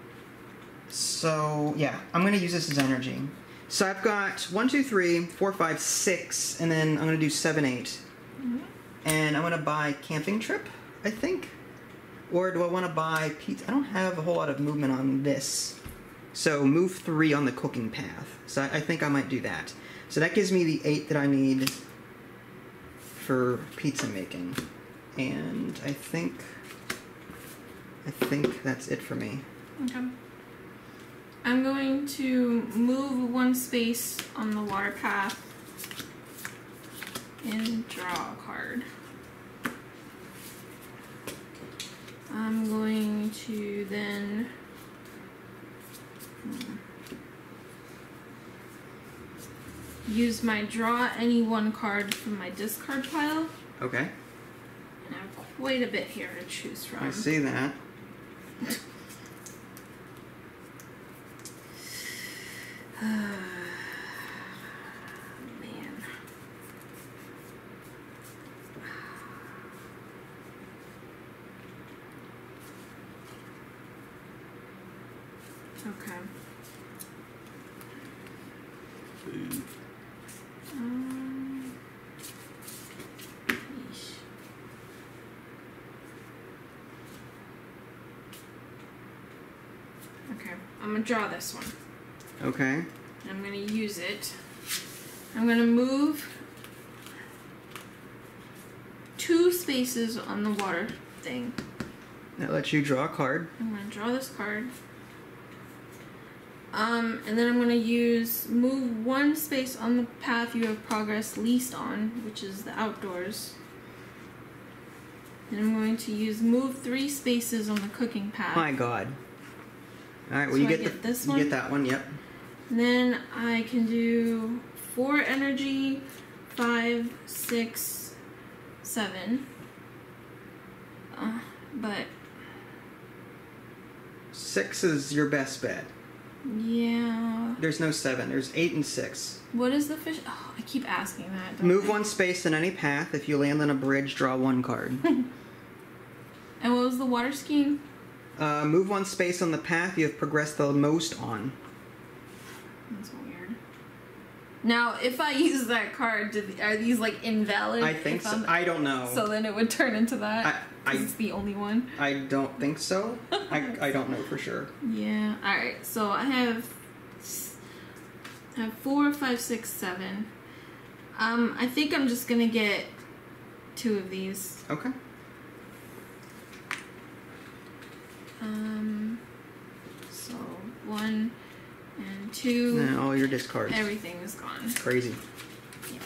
So, yeah, I'm going to use this as energy. So I've got 1, 2, 3, 4, 5, 6, and then I'm going to do 7, 8. And I'm going to buy camping trip, I think. Or do I want to buy pizza? I don't have a whole lot of movement on this. So move 3 on the cooking path. So I think I might do that. So that gives me the 8 that I need for pizza making. And I think that's it for me. Okay. I'm going to move 1 space on the water path and draw a card. I'm going to then use my draw any 1 card from my discard pile. Okay. And I have quite a bit here to choose from. I see that. Man. Okay. Yeesh. Okay, I'm gonna draw this one. Okay. I'm gonna use it. I'm gonna move 2 spaces on the water thing. That lets you draw a card. I'm gonna draw this card. And then I'm gonna move 1 space on the path you have progressed least on, which is the outdoors. And I'm going to move 3 spaces on the cooking path. My God. All right. Well, So you I get this you one? get that one. Yep. And then I can do 4 energy, 5, 6, 7. But 6 is your best bet. yeah. There's no 7. There's 8 and 6. What is the fish? Oh, I keep asking that. don't Move I? 1 space in any path. If you land on a bridge, draw 1 card. And what was the water skiing? Move one space on the path you have progressed the most on. That's weird. Now, if I use that card, are these like invalid? I think so. I don't know. So then it would turn into that? It's the only one? I don't think so. I don't know for sure. Yeah. Alright, so I have 4, 5, 6, 7. I think I'm just gonna get 2 of these. Okay. So 1 and 2. And all your discards. Everything is gone. Crazy. Yeah.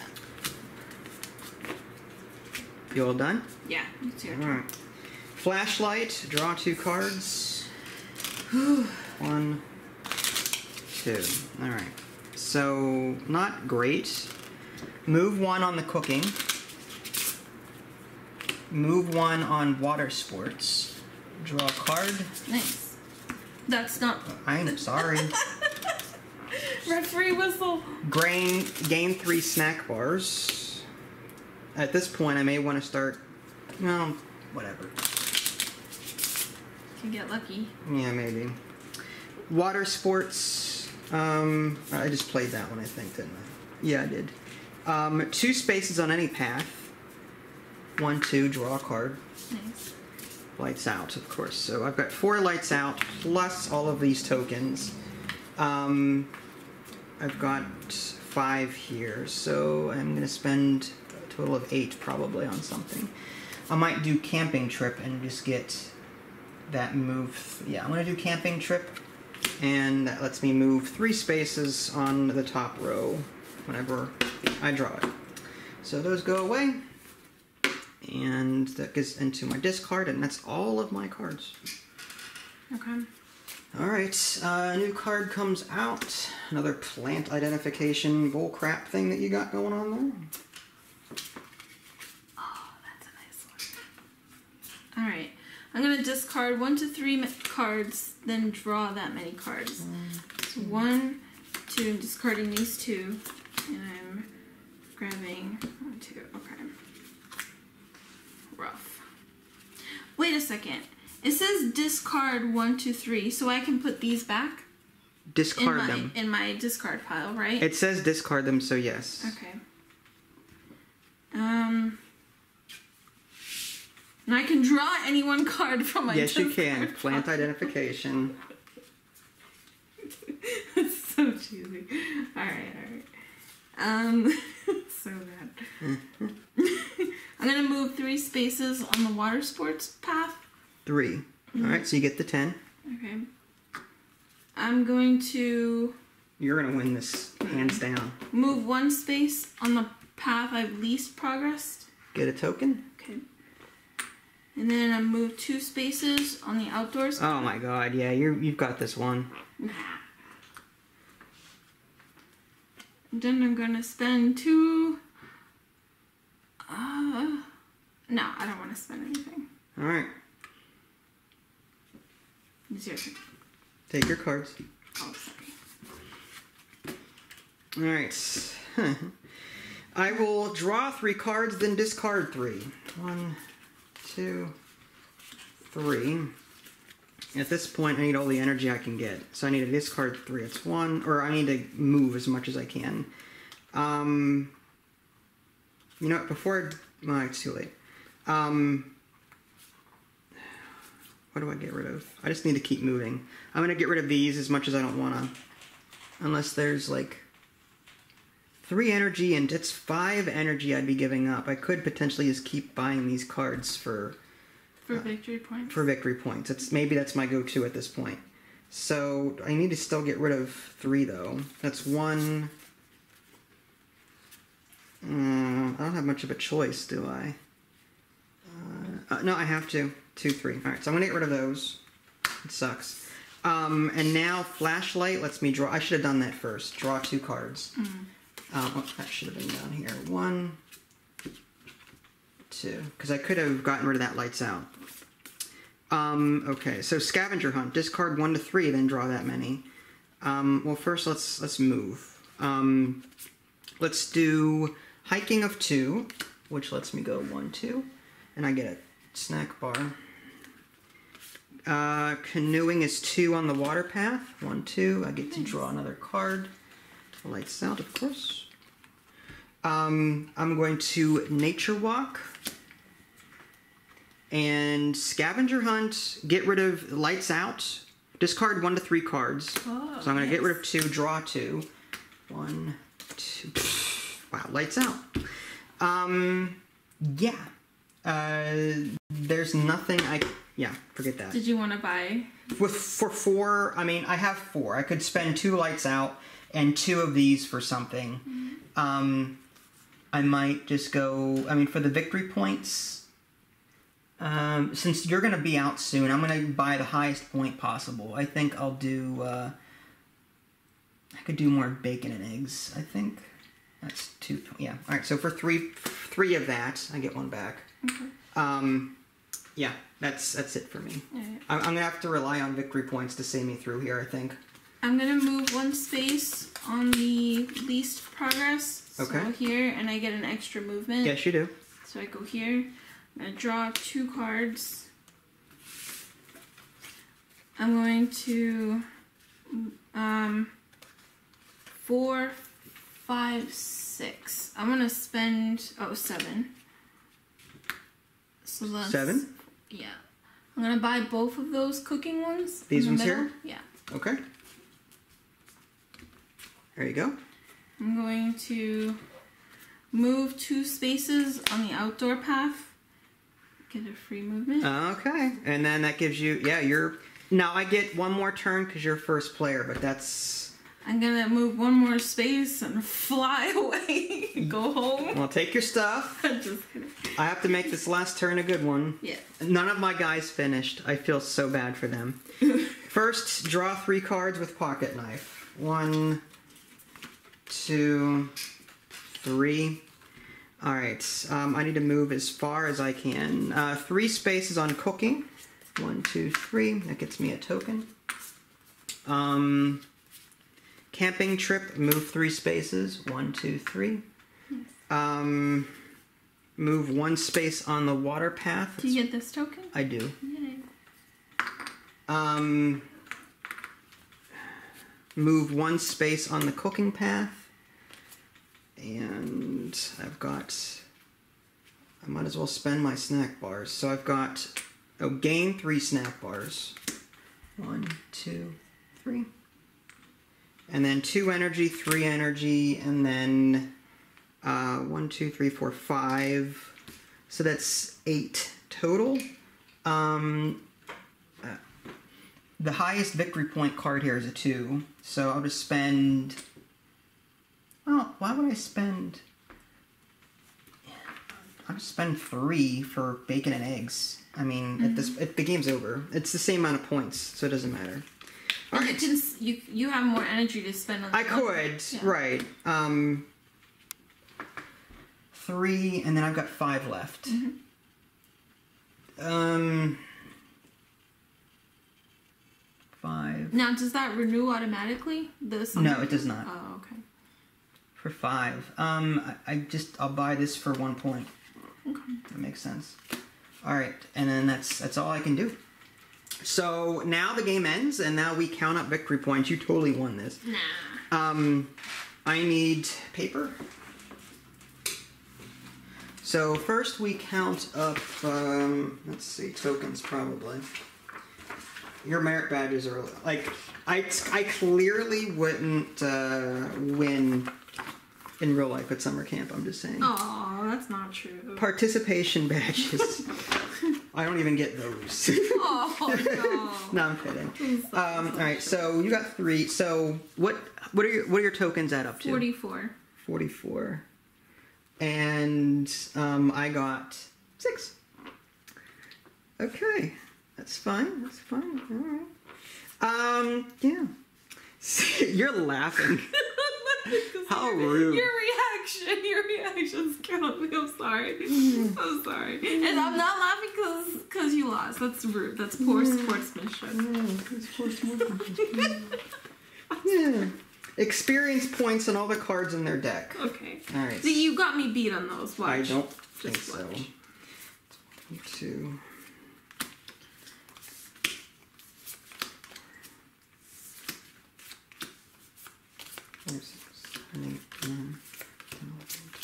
You all done? Yeah, it's your All turn. right. Flashlight. Draw 2 cards. 1, 2. All right. So not great. Move 1 on the cooking. Move 1 on water sports. Draw a card. Nice. That's not... I'm sorry. Referee whistle. Gain 3 snack bars. At this point, I may want to start... Well, whatever. Can get lucky. Yeah, maybe. Water sports. I just played that one, I think, didn't I? Yeah, I did. 2 spaces on any path. 1, 2, draw a card. Nice. Lights out, of course. So I've got 4 lights out plus all of these tokens. I've got 5 here, so I'm going to spend a total of 8 probably on something. I might do camping trip and just get that move. Yeah, I'm going to do camping trip, and that lets me move 3 spaces on the top row whenever I draw it. So those go away. And that goes into my discard, and that's all of my cards. Okay. Alright, a new card comes out. Another plant identification bullcrap thing that you got going on there. Oh, that's a nice one. Alright. I'm going to discard 1 to 3 cards, then draw that many cards. So 1, 2, I'm discarding these 2, and I'm grabbing 1, 2, okay. Rough. Wait a second. It says discard 1, 2, 3, so I can put these back? Discard them. In my discard pile, right? It says discard them, so yes. Okay. And I can draw any one card from my Yes, you can. discard Plant pile. identification. It's so cheesy. Alright. So bad. I'm gonna move 3 spaces on the water sports path. 3. Alright, so you get the 10. Okay. I'm going to You're going to win this, hands down. move 1 space on the path I've least progressed. Get a token. Okay. And then I move 2 spaces on the outdoors. Oh my god, yeah, you've got this one. Then I'm gonna spend 2. No, I don't want to spend anything. Alright, It's your turn. take your cards. Oh, sorry. Alright. I will draw 3 cards, then discard 3. 1, 2, 3. At this point, I need all the energy I can get. So I need to discard 3. It's 1, or I need to move as much as I can. You know what, before well, it's too late. What do I get rid of? I just need to keep moving. I'm going to get rid of these as much as I don't want to. Unless there's like 3 energy and it's 5 energy I'd be giving up. I could potentially just keep buying these cards for victory points. For victory points. Maybe that's my go-to at this point. So I need to still get rid of 3 though. That's 1. I don't have much of a choice, do I? No, I have to. 2, 3. Alright, so I'm going to get rid of those. It sucks. And now flashlight lets me draw. I should have done that first. Draw 2 cards. Oh, that should have been down here. 1, 2. Because I could have gotten rid of that lights out. Okay, so scavenger hunt. Discard 1 to 3, then draw that many. Well, first let's move. Let's do hiking of 2, which lets me go 1, 2, and I get a snack bar. Canoeing is 2 on the water path. 1, 2. I get to draw another card. Lights out, of course. I'm going to nature walk and scavenger hunt. Get rid of lights out. Discard 1 to 3 cards. Oh, so I'm going to get rid of 2, draw 2. 1, 2. Wow, lights out. Yeah. There's nothing yeah, forget that. Did you want to buy? For 4, I mean, I have 4. I could spend 2 lights out and 2 of these for something. Mm-hmm. I might just go, I mean, for the victory points, since you're going to be out soon, I'm going to buy the highest point possible. I think I'll do, I could do more bacon and eggs, I think. That's 2, yeah. All right, so for 3 of that, I get 1 back. Okay. Yeah, that's it for me. Right. I'm going to have to rely on victory points to see me through here, I think. I'm going to move 1 space on the least progress. Okay. So here, and I get an extra movement. Yes, you do. So I go here. I'm going to draw 2 cards. I'm going to 4, 5, 6. I'm going to spend 7. So that's 7? Yeah. I'm going to buy both of those cooking ones. These in the ones middle. here? Yeah. Okay. There you go. I'm going to move 2 spaces on the outdoor path. Get a free movement. Okay. And then that gives you, yeah, you're, now I get 1 more turn because you're first player, but that's... I'm going to move 1 more space and fly away. Go home. Well, take your stuff. Just kidding. I have to make this last turn a good one. Yeah. None of my guys finished. I feel so bad for them. First, draw 3 cards with pocket knife. 1, 2, 3. All right. I need to move as far as I can. 3 spaces on cooking. 1, 2, 3. That gets me a token. Camping trip. Move 3 spaces. 1, 2, 3. Move 1 space on the water path. Do you get this token? I do. Yay. Move 1 space on the cooking path. And I've got, I might as well spend my snack bars. So I've got, gain 3 snack bars. 1, 2, 3. And then 2 energy, 3 energy, and then 1, 2, 3, 4, 5. So that's 8 total. The highest victory point card here is a 2. So I'll just spend... Well, why would I spend... I'll just spend 3 for bacon and eggs. I mean, the game's over. It's the same amount of points, so it doesn't matter. All right. You have more energy to spend on the I could, yeah. Right. 3, and then I've got 5 left. Mm-hmm. 5. Now, does that renew automatically? No, it does not. Oh, okay. For 5. I'll buy this for 1 point. Okay. That makes sense. All right, and then that's all I can do. So now the game ends, and now we count up victory points. You totally won this. Nah. I need paper. So first we count up, let's see, tokens probably. Your merit badges are, like, I clearly wouldn't win in real life at summer camp, I'm just saying. Oh, that's not true. Participation badges. I don't even get those. Oh, no. No, I'm kidding. All right, so you got 3. So what are your tokens add up to? 44. 44. And I got 6. Okay. That's fine. That's fine. All right. Yeah. You're laughing. How rude. Your reactions killed me. I'm sorry. I'm sorry. And I'm not laughing because you lost. That's rude. That's poor sportsmanship. That's poor sportsmanship. Yeah. Experience points on all the cards in their deck. Okay. All right. See, you got me beat on those. Watch. I don't think Just so. watch. 2. 4, 6, 7, 8, 9, 10, 11,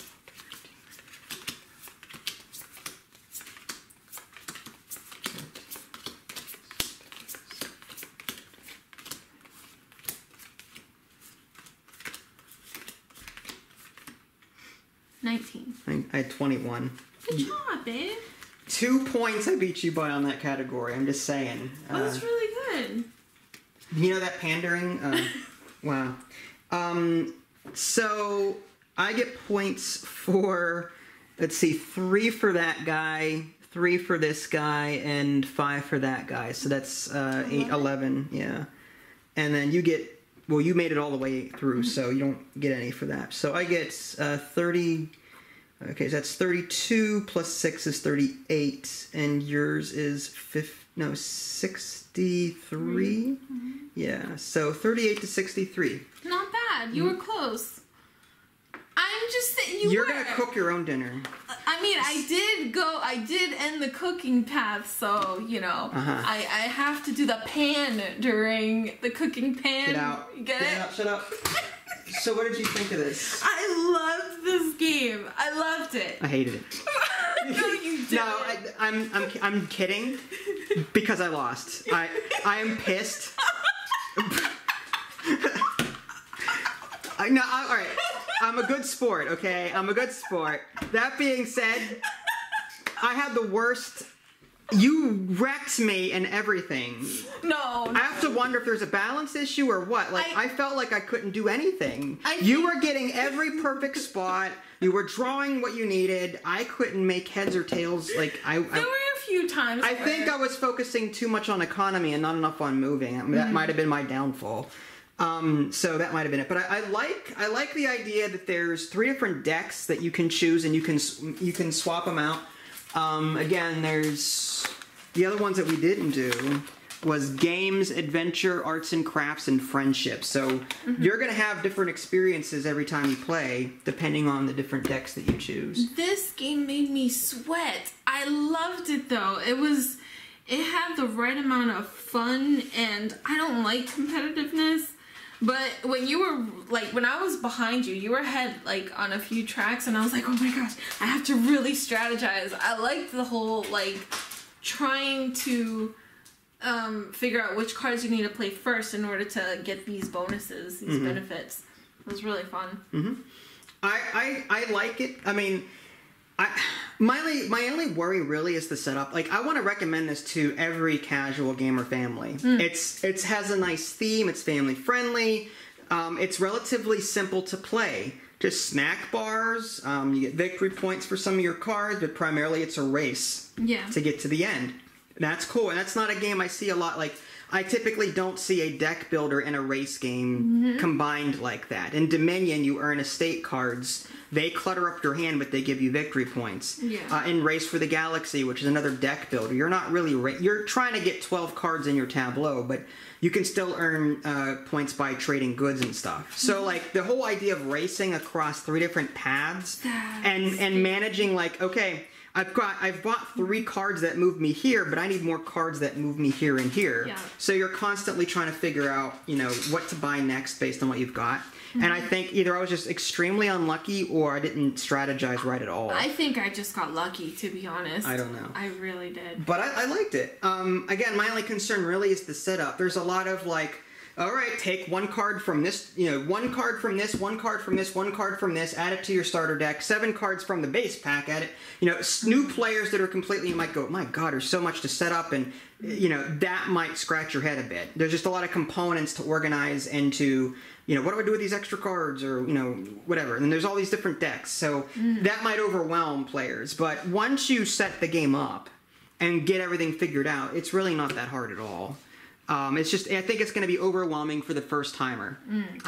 19. I had 21. Good job, babe. 2 points I beat you by on that category. I'm just saying. Oh, that's really good. You know that pandering? Wow. So I get points for, let's see, 3 for that guy, 3 for this guy, and 5 for that guy. So that's 8, 11, yeah. And then you get, well, you made it all the way through, so you don't get any for that. So I get 30, okay, so that's 32 plus 6 is 38, and yours is 63? Mm-hmm. Yeah, so 38 to 63. Not bad. You were close. I'm just saying You're going to cook your own dinner. I mean, I did end the cooking path, so, you know, I have to do the pan during the cooking pan. Get out. Get it? Get out, shut up. So what did you think of this? I loved this game. I loved it. I hated it. No, you didn't. No, I'm kidding because I lost. I am pissed. All right. I'm a good sport, okay? I'm a good sport. That being said, I had the worst. You wrecked me and everything. No. I have to wonder if there's a balance issue or what. Like, I felt like I couldn't do anything. You were getting every perfect spot. You were drawing what you needed. I couldn't make heads or tails. Like, there were a few times. I think I was focusing too much on economy and not enough on moving. I mean, that might have been my downfall. So that might have been it. But I like the idea that there's 3 different decks that you can choose and you can swap them out. Again, there's the other ones that we didn't do was games, adventure, arts and crafts, and friendship. So you're going to have different experiences every time you play, depending on the different decks that you choose. This game made me sweat. I loved it though. It had the right amount of fun, and I don't like competitiveness. But when you were, like, when I was behind you, you were ahead, like, on a few tracks, and I was like, oh my gosh, I have to really strategize. I liked the whole, like, trying to figure out which cards you need to play first in order to get these bonuses, these benefits. It was really fun. I like it. I mean, my only worry really is the setup. Like, I want to recommend this to every casual gamer family. It has a nice theme. It's family friendly. It's relatively simple to play. Just snack bars. You get victory points for some of your cards, but primarily it's a race to get to the end. That's cool, and that's not a game I see a lot. Like, I typically don't see a deck builder and a race game combined like that. In Dominion, you earn estate cards. They clutter up your hand, but they give you victory points. In Race for the Galaxy, which is another deck builder, you're not really you're trying to get 12 cards in your tableau, but you can still earn points by trading goods and stuff. So, like, the whole idea of racing across 3 different paths and managing, like, okay, I've bought 3 cards that move me here, but I need more cards that move me here and here. So you're constantly trying to figure out, you know, what to buy next based on what you've got. And I think either I was just extremely unlucky or I didn't strategize right at all. I think I just got lucky, to be honest. I don't know. I really did. But I liked it. Again, my only concern really is the setup. There's a lot of, like, all right, take 1 card from this, you know, 1 card from this, 1 card from this, 1 card from this, add it to your starter deck, 7 cards from the base pack, add it. You know, new players that are completely, you might go, my God, there's so much to set up, and, you know, that might scratch your head a bit. There's just a lot of components to organize and to, you know, what do I do with these extra cards, or, you know, whatever. And there's all these different decks, so that might overwhelm players. But once you set the game up and get everything figured out, it's really not that hard at all. It's just, I think it's going to be overwhelming for the first timer.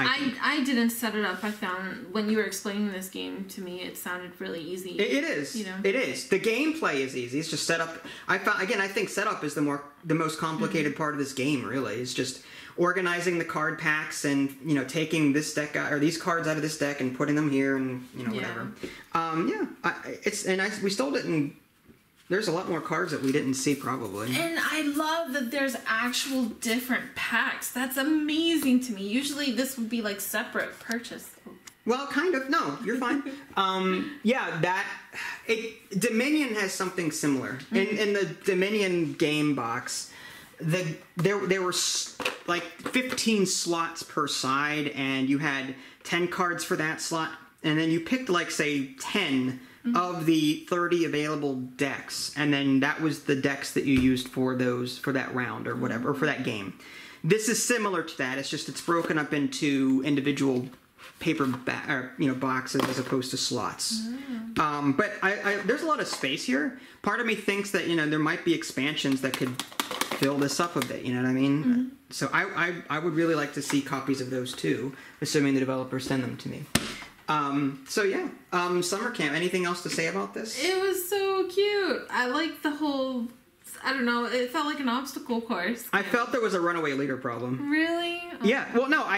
I didn't set it up. I found when you were explaining this game to me, it sounded really easy. It is. You know? It is. The gameplay is easy. It's just setup. I think setup is the most complicated part of this game. Really, it's just organizing the card packs and, you know, taking this deck out, or these cards out of this deck and putting them here, and, you know, whatever. We stole it in There's a lot more cards that we didn't see, probably. And I love that there's actual different packs. That's amazing to me. Usually this would be like separate purchase. Well, kind of. No, you're fine. Yeah, Dominion has something similar. In the Dominion game box, there were like 15 slots per side, and you had 10 cards for that slot, and then you picked, like, say, 10 of the 30 available decks, and then that was the decks that you used for that round or whatever, or for that game. This is similar to that. It's just it's broken up into individual paper boxes as opposed to slots. But there's a lot of space here. Part of me thinks that there might be expansions that could fill this up a bit. You know what I mean? So I would really like to see copies of those too, assuming the developers send them to me. So yeah, summer camp. Anything else to say about this? It was so cute. I like the whole. I don't know. It felt like an obstacle course. I felt there was a runaway leader problem. Really? Yeah. Well, no.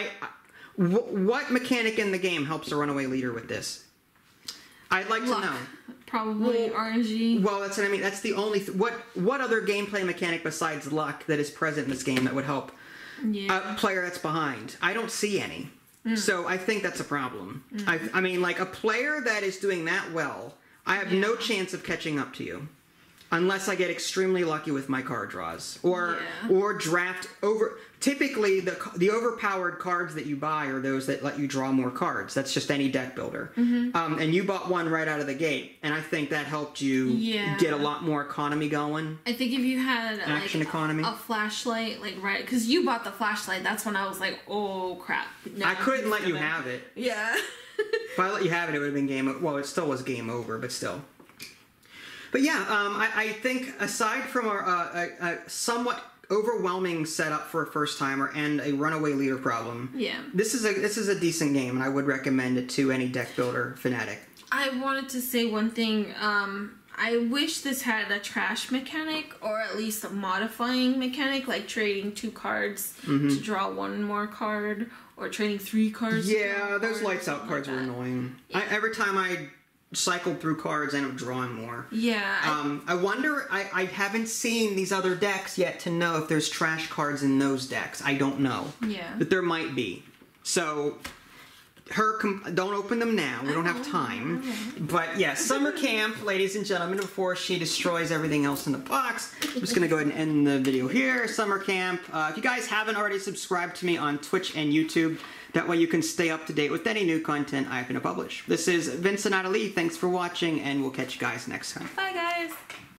What mechanic in the game helps a runaway leader with this? I'd like Luck. to know. Probably RNG. Well, that's what I mean. That's the only... What other gameplay mechanic besides luck that is present in this game that would help a player that's behind? I don't see any. So I think that's a problem. I mean, like, a player that is doing that well, I have no chance of catching up to you. Unless I get extremely lucky with my card draws. Or draft over... Typically, the overpowered cards that you buy are those that let you draw more cards. That's just any deck builder. And you bought one right out of the gate. And I think that helped you get a lot more economy going. I think if you had Action economy. A flashlight, like, right... Because you bought the flashlight. That's when I was like, oh, crap. No, I couldn't let you have it. Yeah. If I let you have it, it would have been game over. Well, it still was game over, but still. But yeah, I think aside from a somewhat overwhelming setup for a first timer and a runaway leader problem, this is a decent game, and I would recommend it to any deck builder fanatic. I wanted to say one thing. I wish this had a trash mechanic, or at least a modifying mechanic, like trading 2 cards to draw 1 more card, or trading 3 cards. Yeah, those lights out cards were annoying. Yeah. Every time I cycled through cards, I ended up drawing more. Yeah. I wonder, I haven't seen these other decks yet to know if there's trash cards in those decks. I don't know. Yeah. But there might be. So, don't open them now. We don't have time. But yeah, summer camp, ladies and gentlemen, before she destroys everything else in the box, I'm just going to go ahead and end the video here. Summer camp. If you guys haven't already subscribed to me on Twitch and YouTube, that way you can stay up to date with any new content I happen to publish. This is Vincent Natalie. Thanks for watching, and we'll catch you guys next time. Bye, guys.